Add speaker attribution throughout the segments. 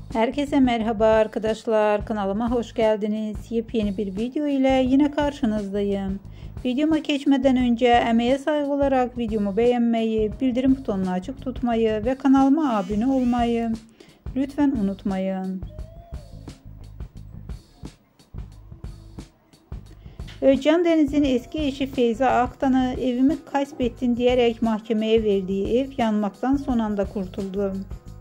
Speaker 1: Herkese merhaba arkadaşlar, kanalıma hoş geldiniz. Yepyeni bir video ile yine karşınızdayım. Videoma geçmeden önce emeğe saygı olarak videomu beğenmeyi, bildirim butonunu açık tutmayı ve kanalıma abone olmayı lütfen unutmayın. Özcan Deniz'in eski eşi Feyza Aktan'ı evimi kaybettin diyerek mahkemeye verdiği ev yanmaktan son anda kurtuldu.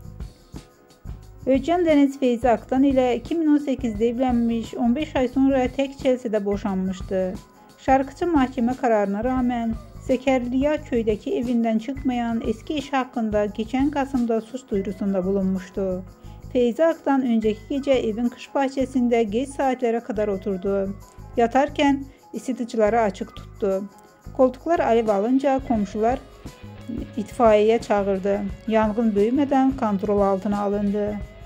Speaker 1: Özcan Deniz Feyza Aktan ile 2018'de evlenmiş, 15 ay sonra tek Chelsea'de boşanmıştı. Şarkıcı mahkeme kararına rağmen Zekeriya köydeki evinden çıkmayan eski eşi hakkında geçen Kasım'da suç duyurusunda bulunmuştu. Feyza Aktan önceki gece evin kış bahçesinde geç saatlere kadar oturdu. Yatarken ısıtıcıları açık tuttu. Koltuklar alev alınca komşular itfaiye çağırdı. Yangın büyümeden kontrol altına alındı.